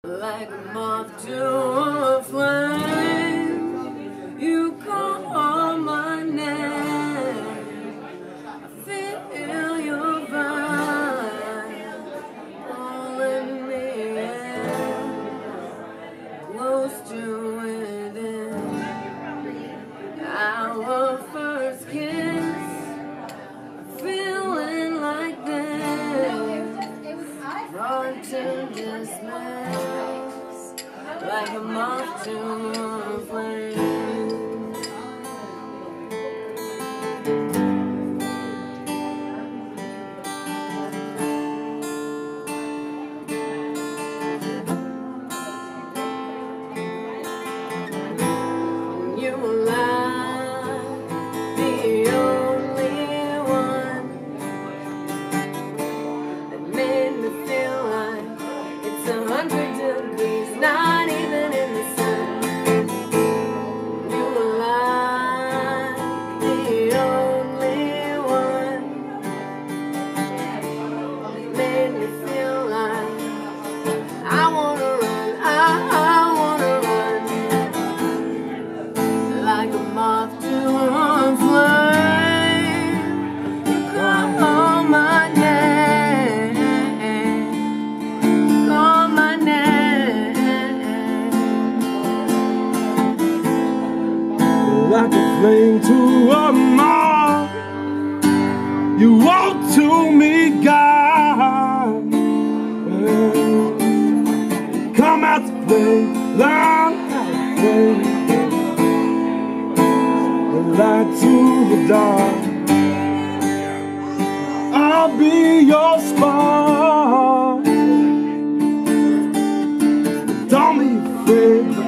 Like a moth to a flame, you call my name. I feel your vibe pulling me in, close to within. Our first kiss, feeling like this, hard to dismiss, like a moth to a flame. You were like the only one that made me feel like it's 100 degrees, not even in the sun. You were like the only one that made me feel like I wanna run, I wanna run, like a moth to a flame. You call my name, call my name. Like a flame to a moth, you walk to me, God. Come out to play, learn how to play. The light to the dark, I'll be your spark. Don't be afraid.